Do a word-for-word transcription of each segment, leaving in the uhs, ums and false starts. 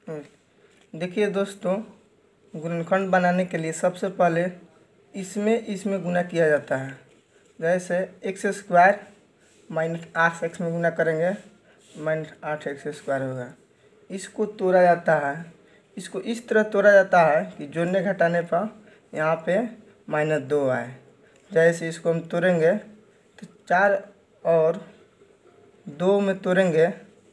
देखिए दोस्तों, गुणनखंड बनाने के लिए सबसे पहले इसमें इसमें गुना किया जाता है। जैसे एक्स स्क्वायर माइनस आठ एक्स में गुना करेंगे माइनस आठ एक्स स्क्वायर होगा। इसको तोड़ा जाता है, इसको इस तरह तोड़ा जाता है कि जोड़ने घटाने पर यहाँ पे माइनस दो आए। जैसे इसको हम तोड़ेंगे तो चार और दो में तोड़ेंगे,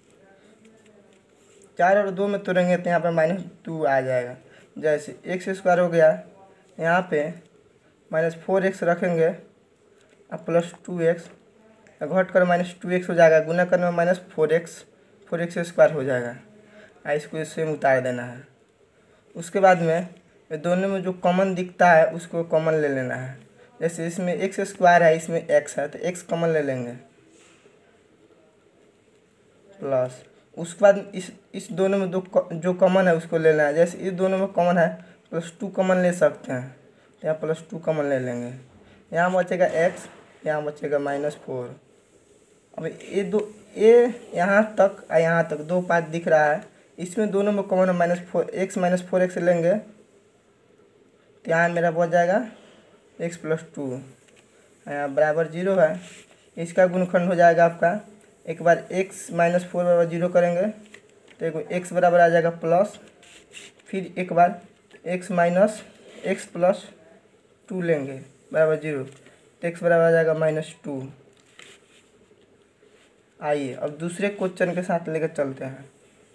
चार और दो में तोड़ेंगे तो यहाँ पे माइनस टू आ जाएगा। जैसे एक्स स्क्वायर हो गया, यहाँ पे माइनस फोर एक्स रखेंगे और प्लस टू एक्स घट कर माइनस टू एक्स हो जाएगा। गुना करने में minus four x four x square हो जाएगा। और इसको इससे उतार देना है। उसके बाद में ये दोनों में जो कॉमन दिखता है उसको कॉमन ले लेना है। जैसे इसमें एक्स स्क्वायर है, इसमें एक्स है, तो एक्स कॉमन ले लेंगे प्लस। उसके बाद इस इस दोनों में दो जो कॉमन है उसको ले लेना है। जैसे इस दोनों में कॉमन है प्लस टू कॉमन ले सकते हैं, तो यहाँ प्लस टू कॉमन ले लेंगे। यहाँ बचेगा एक्स, यहाँ बचेगा माइनस फोर। अब ये दो ये यहाँ तक और यहाँ तक दो पार्ट दिख रहा है, इसमें दोनों में कॉमन है minus four x minus four x लेंगे तो यहाँ मेरा बच जाएगा एक्स प्लस टू। यहाँ बराबर जीरो है, इसका गुणनखंड हो जाएगा आपका। एक बार x माइनस फोर बराबर जीरो करेंगे तो एक एक्स बराबर आ जाएगा प्लस, फिर एक बार x minus x plus two लेंगे बराबर जीरो तो x बराबर आ जाएगा माइनस टू। आइए अब दूसरे क्वेश्चन के साथ लेकर चलते हैं।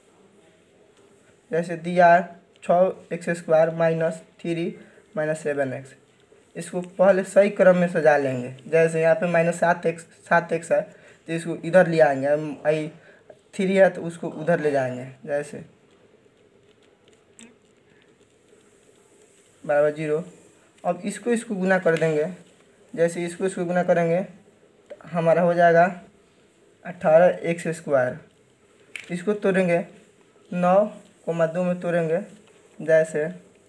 जैसे दिया है छः x square minus three minus seven x. इसको पहले सही क्रम में सजा लेंगे। जैसे यहाँ पे माइनस सात एक्स सात एक्स है तो इसको इधर ले आएंगे, आई थ्री है तो उसको उधर ले जाएंगे। जैसे बराबर जीरो। अब इसको इसको गुना कर देंगे। जैसे इसको इसको गुना करेंगे तो हमारा हो जाएगा अठारह एक्स स्क्वायर। इसको तोड़ेंगे नौ कोमा दो में तोड़ेंगे। जैसे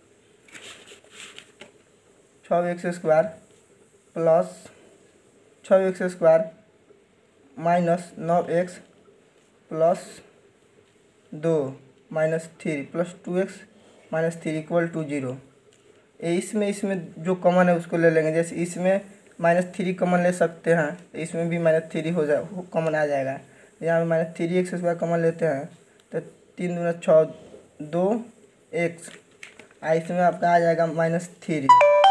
छः एक्स स्क्वायर प्लस छः एक्स स्क्वायर माइनस नौ एक्स प्लस दो minus three plus two x minus three equal to zero. इसमें इसमें जो कॉमन है उसको ले लेंगे। जैसे इसमें माइनस थ्री कॉमन ले सकते हैं तो इसमें भी माइनस थ्री हो जाए कॉमन आ जाएगा। यहाँ पे minus three x square common लेते हैं तो तीन दूना छः दो एक्स, इसमें आपका आ जाएगा माइनस थ्री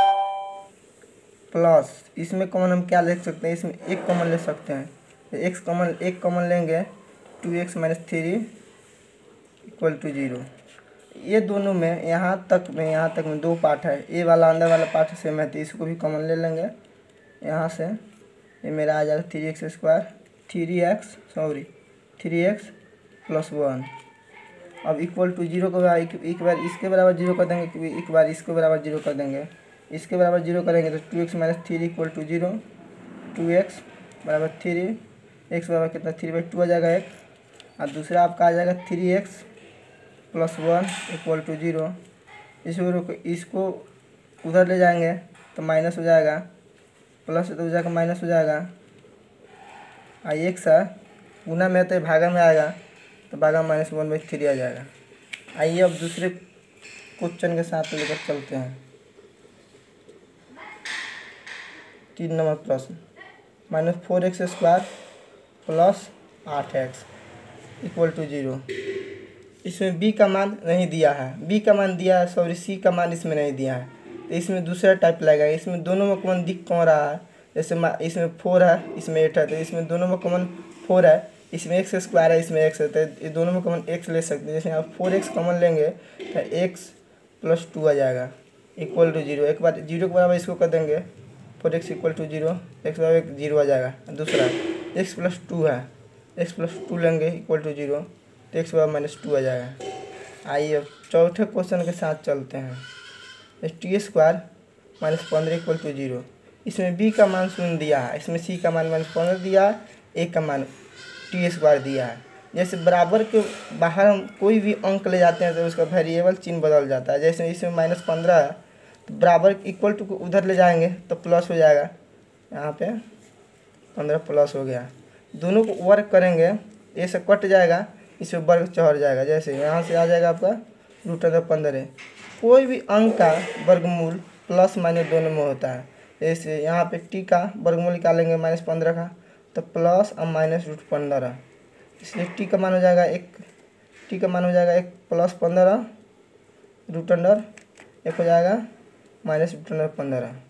प्लस इसमें कॉमन हम क्या ले सकते हैं, इसमें एक कॉमन ले सकते हैं तो एक्स कॉमन एक कॉमन लेंगे two x minus three equal to zero. ये दोनों में यहाँ तक में यहाँ तक में दो पार्ट है, ये वाला अंदर वाला पार्ट सेम है तो इसको भी कॉमन ले लेंगे। यहाँ से ये मेरा आ जाएगा three x square three x sorry three x plus one. अब इक्वल टू जीरो को एक बार इसके बराबर जीरो कर देंगे, एक बार इसके बराबर जीरो कर देंगे। इसके बराबर जीरो करेंगे तो two x minus three equal to zero. Two x बराबर थ्री, एक्स बराबर कितना थ्री बाई टू आ जाएगा एक, और दूसरा आपका आ जाएगा three x plus one equal to zero. इसको इसको उधर ले जाएंगे तो माइनस हो जाएगा, प्लस तो हो जाएगा माइनस हो जाएगा। और एक्स है गुना में तो भागा में आएगा तो भागा माइनस वन बाई थ्री आ जाएगा। आइए अब दूसरे क्वेश्चन के साथ लेकर चलते हैं। तीन नंबर प्रश्न, minus four x square plus आठ एक्स इक्वल टू जीरो। इसमें b का मान नहीं दिया है, b का मान दिया है सॉरी c का मान इसमें नहीं दिया है तो इसमें दूसरा टाइप लगेगा। इसमें दोनों में कॉमन दिख कौन रहा है, जैसे इसमें फोर है इसमें एट है तो इसमें दोनों में कॉमन फोर है, इसमें एक्स स्क्वायर है इसमें एक्स है तो ये दोनों में कॉमन एक्स ले सकते हैं। जैसे यहाँ फोर एक्स कॉमन लेंगे तो एक्स प्लस टू आ जाएगा इक्वल टू जीरो। एक बार जीरो के बराबर इसको कर देंगे four x equal to zero, x बराबर जीरो आ जाएगा। दूसरा एक्स प्लस टू है, एक्स प्लस टू लेंगे इक्वल टू जीरो तो एक्स बराबर माइनस टू आ जाएगा। आइए अब चौथे क्वेश्चन के साथ चलते हैं। टी स्क्वायर माइनस पंद्रह इक्वल टू जीरो। इसमें बी का मान शून्य दिया है, इसमें सी का मान माइनस पंद्रह दिया है, ए का मान टी स्क्वायर दिया है। जैसे बराबर के बाहर हम कोई भी अंक ले जाते हैं तो उसका वेरिएबल चिन्ह बदल जाता है। जैसे इसमें माइनस पंद्रह है तो बराबर इक्वल टू को उधर ले जाएंगे तो प्लस हो जाएगा, यहाँ पे पंद्रह प्लस हो गया। दोनों को वर्क करेंगे, ए से कट जाएगा, इसमें वर्ग चढ़ जाएगा। जैसे यहाँ से आ जाएगा आपका रूट अंडर पंद्रह। कोई भी अंक का वर्गमूल प्लस माइनस दोनों में होता है। जैसे यहाँ पे टी का वर्गमूल निकालेंगे माइनस पंद्रह का, तो प्लस और माइनस रूट पंद्रह, इसलिए टी का मान हो जाएगा एक, टी का मान हो जाएगा एक प्लस पंद्रह रूट अंडर, एक हो जाएगा माइनस रूट अंडर पंद्रह।